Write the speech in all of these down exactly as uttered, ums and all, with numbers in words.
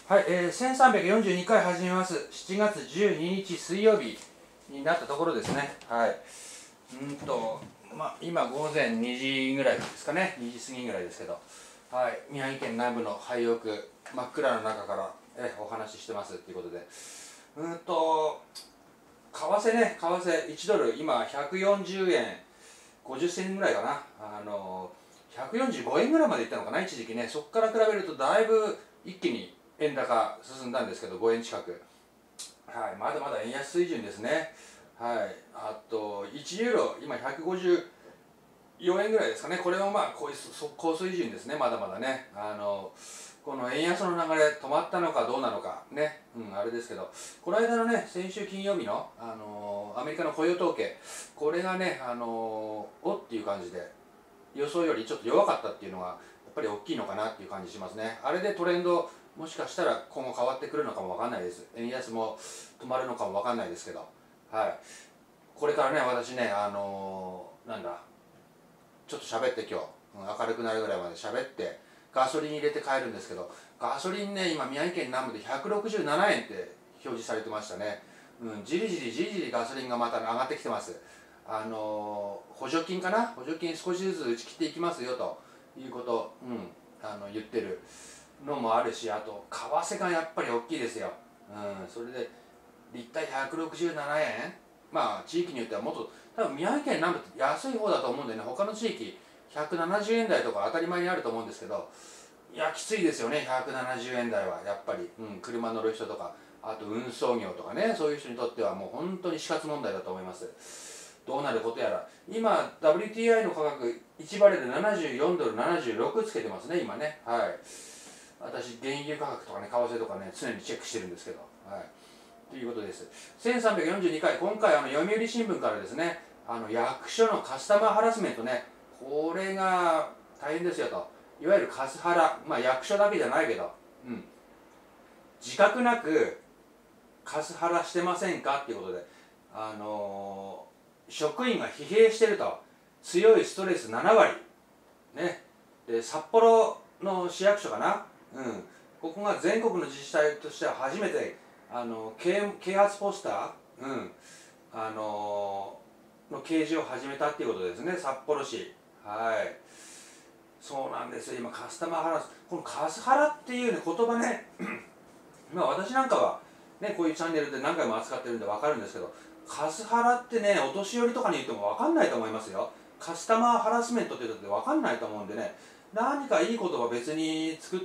はい、えー、せんさんびゃくよんじゅうにかい始めます。しちがつじゅうににち水曜日になったところですね。はい。うんと、まあ、今午前にじぐらいですかね。にじ過ぎぐらいですけど。はい、宮城県南部の廃屋、真っ暗の中からえお話ししてますっていうことで。うんと、為替ね、為替いちドル、今ひゃくよんじゅうえんごじゅっせんぐらいかな。あの、ひゃくよんじゅうごえんぐらいまでいったのかな、一時期ね。そこから比べるとだいぶ一気に円高進んだんですけど、ごえん近く。はい、まだまだ円安水準ですね。はい、あといちユーロ、今ひゃくごじゅうよえんぐらいですかね。これもまあ高高水準ですね、まだまだね。あのこの円安の流れ止まったのかどうなのかね、うん、あれですけど、この間のね、先週金曜日の、あのアメリカの雇用統計、これがね、あのおっていう感じで、予想よりちょっと弱かったっていうのが、やっぱり大きいのかなっていう感じしますね。あれでトレンド、もしかしたら今後変わってくるのかもわかんないです。円安も止まるのかもわかんないですけど、はい。これからね、私ね、あのー、なんだ、ちょっと喋って今日、うん、明るくなるぐらいまで喋って、ガソリン入れて帰るんですけど、ガソリンね、今、宮城県南部でひゃくろくじゅうななえんって表示されてましたね。うん、じりじりじりじりガソリンがまた上がってきてます。あのー、補助金かな、補助金少しずつ打ち切っていきますよということ、うん、あの言ってるのもあるし、あと、為替がやっぱり大きいですよ。うん、それで、リッターひゃくろくじゅうななえん、まあ、地域によってはもっと、多分宮城県南部って安い方だと思うんでね、他の地域、ひゃくななじゅうえん台とか当たり前にあると思うんですけど、いや、きついですよね、ひゃくななじゅうえん台は、やっぱり、うん、車乗る人とか、あと運送業とかね、そういう人にとってはもう本当に死活問題だと思います。どうなることやら、今、ダブリューティーアイ の価格、いちバレルななじゅうよんドルななじゅうろくつけてますね、今ね。はい。私、原油価格とかね、為替とかね、常にチェックしてるんですけど。はい。ということです。せんさんびゃくよんじゅうにかい、今回、あの読売新聞からですね、あの役所のカスタマーハラスメントね、これが大変ですよと。いわゆるカスハラ、まあ役所だけじゃないけど、うん。自覚なくカスハラしてませんかっていうことで、あのー、職員が疲弊してると、強いストレスななわり、ね、で札幌の市役所かな、うん、ここが全国の自治体としては初めてあの啓啓発ポスター、うん、あのー、の掲示を始めたっていうことですね、札幌市。はい、そうなんですよ。今カスタマーハラス、このカスハラっていう、ね、言葉ねまあ私なんかは、ね、こういうチャンネルで何回も扱ってるんで分かるんですけど、カスハラってね、お年寄りとかに言っても分かんないと思いますよ。カスタマーハラスメントって言うと分かんないと思うんでね、何かいい言葉別に作って、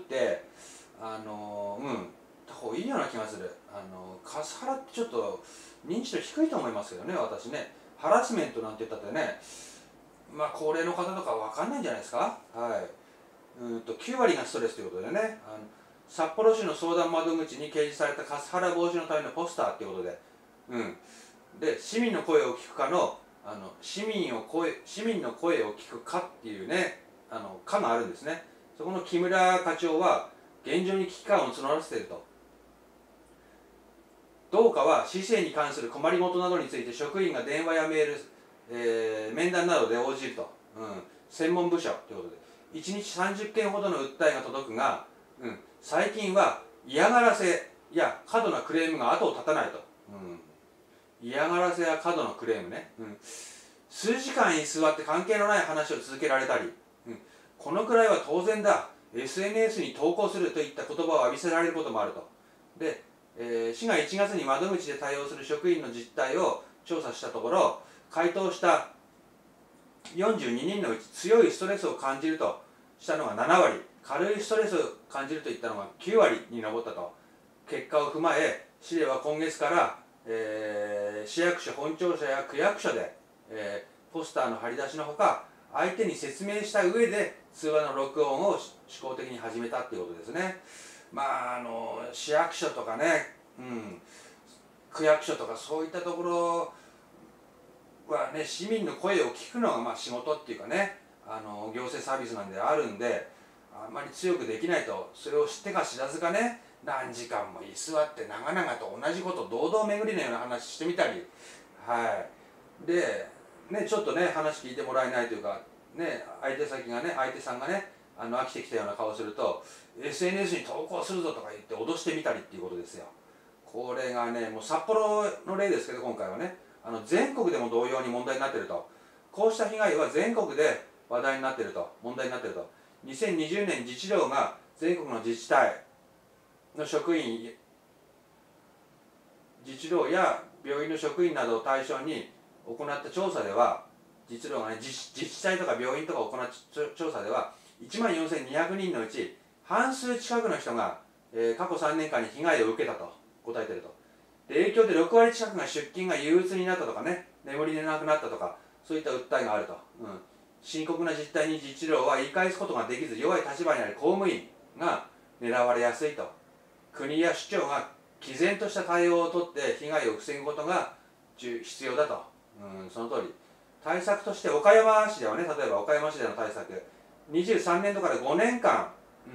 あのうん、た方がいいような気がする。あのカスハラってちょっと認知度低いと思いますけどね、私ね。ハラスメントなんて言ったってね、まあ高齢の方とか分かんないんじゃないですか。はい。うんときゅうわりがストレスということでね。あの札幌市の相談窓口に掲示されたカスハラ防止のためのポスターっていうことで、うん、で市民の声を聞くかの、あの市民を声市民の声を聞くかっていうね、あの課があるんですね。そこの木村課長は現状に危機感を募らせていると。どうかは市政に関する困りごとなどについて職員が電話やメール、えー、面談などで応じると、うん、専門部署ということでいちにちさんじゅっけんほどの訴えが届くが、うん、最近は嫌がらせや過度なクレームが後を絶たないと、うん、嫌がらせや過度なクレームね、うん、数時間に座って関係のない話を続けられたり、うん、このくらいは当然だ、 エスエヌエス に投稿するといった言葉を浴びせられることもあると。で、えー、市がいちがつに窓口で対応する職員の実態を調査したところ、回答したよんじゅうににんのうち強いストレスを感じるとしたのがななわり、軽いストレスを感じるといったのがきゅうわりに上ったと。結果を踏まえ、市では今月から、えー、市役所本庁舎や区役所で、えー、ポスターの貼り出しのほか、相手に説明した上で通話の録音を試行的に始めたっていうことですね。まあ、あの市役所とかね、うん、区役所とかそういったところはね、市民の声を聞くのがまあ仕事っていうかね、あの行政サービスなんであるんで、あんまり強くできないと、それを知ってか知らずかね、何時間も居座って長々と同じこと堂々巡りのような話してみたり、はいでね、ちょっとね話聞いてもらえないというかね、相手先がね相手さんがね、 あの飽きてきたような顔をすると エスエヌエス に投稿するぞとか言って脅してみたりっていうことですよ。これがね、もう札幌の例ですけど、今回はね、あの全国でも同様に問題になっていると。こうした被害は全国で話題になっていると、問題になっていると。にせんにじゅうねん、自治省が全国の自治体の職員、自治省や病院の職員などを対象に行った調査では、自治省がね、自治体とか病院とか行った調査では、いちまんよんせんにひゃくにんのうち半数近くの人が、えー、過去さんねんかんに被害を受けたと答えていると。で、影響でろくわり近くが出勤が憂鬱になったとかね、眠りでなくなったとか、そういった訴えがあると。うん、深刻な実態に自治省は言い返すことができず、弱い立場にある公務員が狙われやすいと。国や市長が毅然とした対応をとって被害を防ぐことが必要だと。うん、その通り。対策として岡山市ではね、例えば岡山市での対策、にじゅうさんねんどからごねんかん、うん、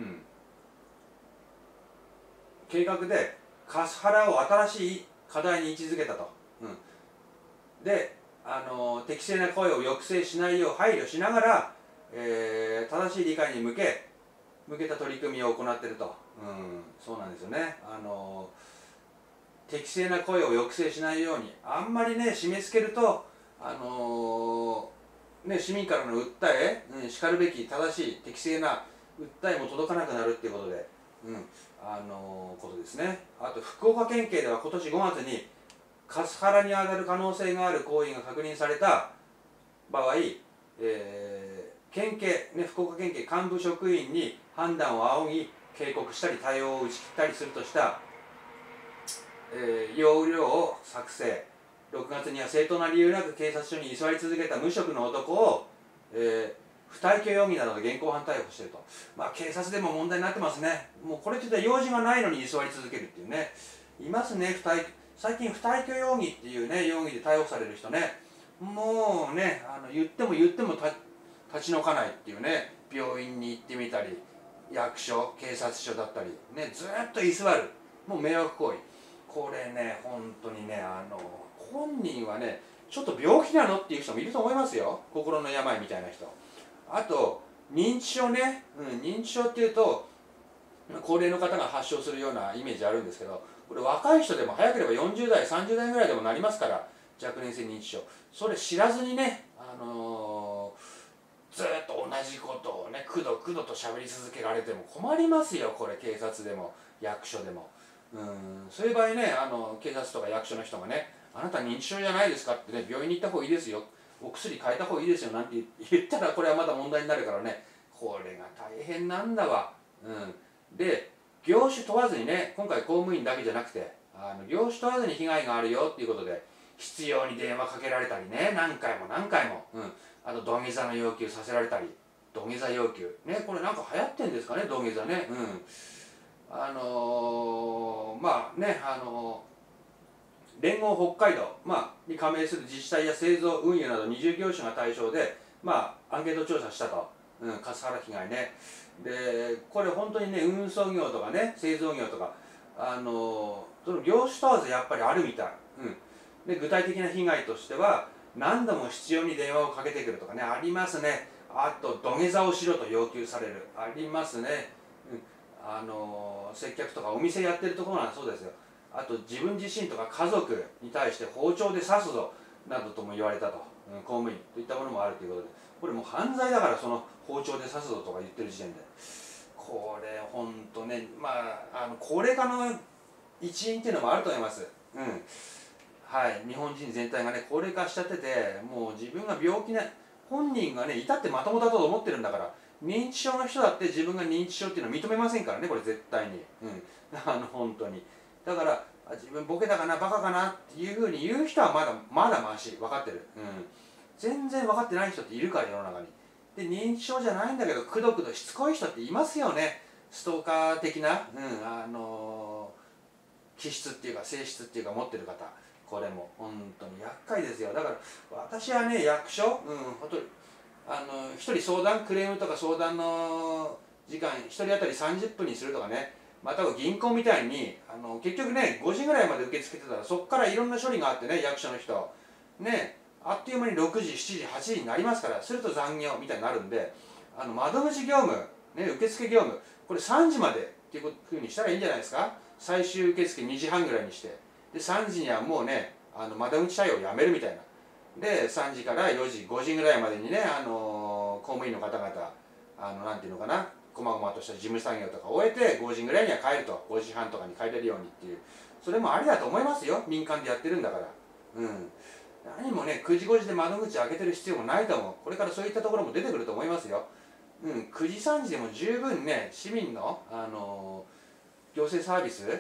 計画でカスハラを新しい課題に位置づけたと。うん、で、あの適正な声を抑制しないよう配慮しながら、えー、正しい理解に向け向けた取り組みを行っていると。うん、そうなんですよね。あの適正な声を抑制しないようにあんまりね締め付けると、あのー、ね、市民からの訴え、うん、しかるべき正しい適正な訴えも届かなくなるっていうことで、うん、あのー、ことですね。あと福岡県警では今年ごがつにカスハラに当たる可能性がある行為が確認された場合、えー、県警、ね、福岡県警幹部職員に判断を仰ぎ警告したり対応を打ち切ったりするとした、えー、要領を作成。ろくがつには正当な理由なく警察署に居座り続けた無職の男を、えー、不退去容疑などで現行犯逮捕していると。まあ警察でも問題になってますね。もうこれって言ったら用事がないのに居座り続けるっていうね、いますね。不退最近不退去容疑っていうね容疑で逮捕される人ね、もうね、あの言っても言っても立ち退かないっていうね、病院に行ってみたり役所警察署だったりね、ずっと居座る、もう迷惑行為。これね本当にね、あの本人はねちょっと病気なのっていう人もいると思いますよ、心の病みたいな人。あと認知症ね、うん、認知症っていうと高齢の方が発症するようなイメージあるんですけど、これ若い人でも早ければよんじゅうだいさんじゅうだいぐらいでもなりますから、若年性認知症。それ知らずにね、あのー、ずっと同じことをねくどくどと喋り続けられても困りますよ。これ警察でも役所でも、うん、そういう場合ね、あの警察とか役所の人がね、あなた認知症じゃないですかってね、病院に行った方がいいですよ、お薬変えた方がいいですよなんて言ったら、これはまだ問題になるからね、これが大変なんだわ。うん、で業種問わずにね、今回公務員だけじゃなくて、あの業種問わずに被害があるよっていうことで必要に電話かけられたりね、何回も何回も、うん、あと土下座の要求させられたり、土下座要求ね、これなんか流行ってんですかね、土下座ね。うん、あのー、まあね、あのー、連合北海道、まあ、に加盟する自治体や製造運輸などにじゅう業種が対象で、まあ、アンケート調査したと、うん、カスハラ被害ね。でこれ本当にね、運送業とかね製造業とか、あのその業種問わずやっぱりあるみたい。うん、で具体的な被害としては、何度も必要に電話をかけてくるとかね、ありますね。あと土下座をしろと要求される、ありますね。うん、あの接客とかお店やってるところなんそうですよ。あと自分自身とか家族に対して包丁で刺すぞなどとも言われたと、うん、公務員といったものもあるということで、これもう犯罪だから、その包丁で刺すぞとか言ってる時点で、これ本当ね、まああの高齢化の一因っていうのもあると思います。うん、はい、日本人全体がね高齢化しちゃってて、もう自分が病気な本人がねいたってまともだと思ってるんだから、認知症の人だって自分が認知症っていうのは認めませんからね、これ絶対に。うん、あの本当にだから、自分ボケだかなバカかなっていうふうに言う人はまだまだマシ、分かってる。うん、全然分かってない人っているから、世の中に。で認知症じゃないんだけどくどくどしつこい人っていますよね。ストーカー的な、うん、あのー、気質っていうか性質っていうか持ってる方、これも本当に厄介ですよ。だから私はね、役所、うん、本当にあのひとり相談、クレームとか相談の時間ひとり当たりさんじゅっぷんにするとかね、または銀行みたいにあの結局ねごじぐらいまで受け付けてたら、そこからいろんな処理があってね、役所の人ね、あっという間にろくじしちじはちじになりますから、すると残業みたいになるんで、あの窓口業務ね、受付業務、これさんじまでっていうふうにしたらいいんじゃないですか。最終受付にじはんぐらいにして、でさんじにはもうね、あの窓口対応をやめるみたいな。でさんじからよじごじぐらいまでにね、あの公務員の方々、あのなんていうのかな、こまごまとした事務作業とか終えてごじぐらいには帰ると、ごじはんとかに帰れるようにっていう、それもありだと思いますよ、民間でやってるんだから。うん、何もねくじごじで窓口開けてる必要もないと思う。これからそういったところも出てくると思いますよ。うん、くじさんじでも十分ね、市民の、あの行政サービス、うん、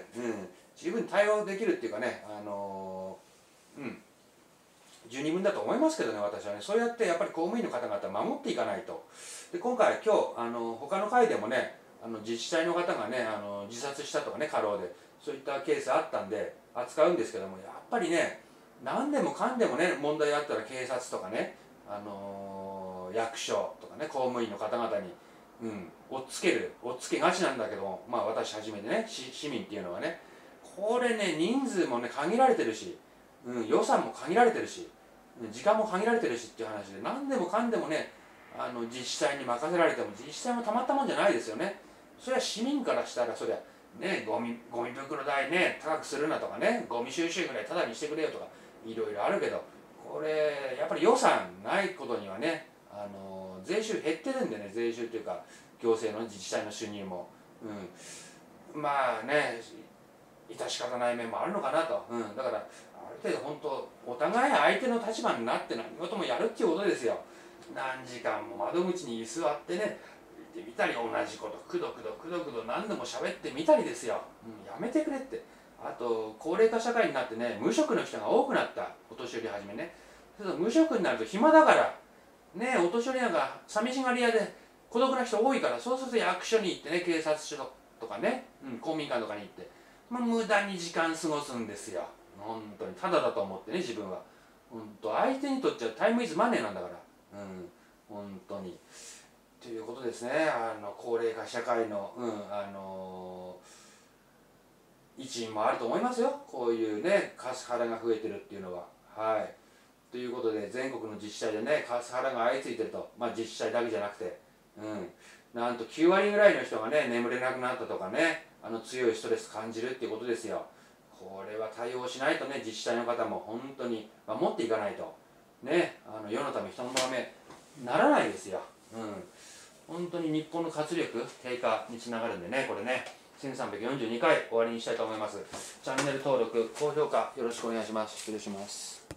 十分対応できるっていうかね、あのうん十二分だと思いますけどね、私はね。そうやってやっぱり公務員の方々守っていかないと。で今回今日あの他の会でもね、あの自治体の方がね、あの自殺したとかね、過労でそういったケースあったんで扱うんですけども、やっぱりね、何でもかんでもね問題あったら警察とかね、あのー役所とかね、公務員の方々に、うん、追っつける追っつけがちなんだけども、まあ私はじめてね、市市民っていうのはね、これね人数もね限られてるし、うん、予算も限られてるし、時間も限られてるしっていう話で、何でもかんでもね、あの自治体に任せられても自治体もたまったもんじゃないですよね。それは市民からしたら、そりゃね、ゴミゴミ袋代ね高くするなとかね、ゴミ収集ぐらいタダにしてくれよとかいろいろあるけど、これやっぱり予算ないことにはね、あの税収減ってるんでね、税収っていうか行政の自治体の収入も、うん、まあね致し方ない面もあるのかなと、うん、だからある程度本当お互い相手の立場になって何事もやるっていうことですよ。何時間も窓口に居座ってね見てみたり、同じことくどくどくどくど何度も喋ってみたりですよ、うん、やめてくれって。あと高齢化社会になってね、無職の人が多くなった、お年寄りはじめね。そうすると無職になると暇だからね、お年寄りなんか寂しがり屋で孤独な人多いから、そうすると役所に行ってね、警察署とかね、うん、公民館とかに行って、まあ、無駄に時間過ごすんですよ。本当にただだと思ってね、自分は。本当相手にとっちゃタイムイズマネーなんだから、うん、本当に。ということですね。あの高齢化社会の、うん、あのー、一因もあると思いますよ。こういうね、カスハラが増えてるっていうのは。はい。ということで、全国の自治体でね、カスハラが相次いでると、まあ、自治体だけじゃなくて、うん、なんときゅうわりぐらいの人がね、眠れなくなったとかね、あの強いストレス感じるっていうことですよ。これは対応しないとね、自治体の方も本当に守っていかないと、ね、あの世のため人のためならないですよ。うん、本当に日本の活力低下につながるんでね、これね、せんさんびゃくよんじゅうにかい終わりにしたいと思います。チャンネル登録、高評価よろしくお願いします。失礼します。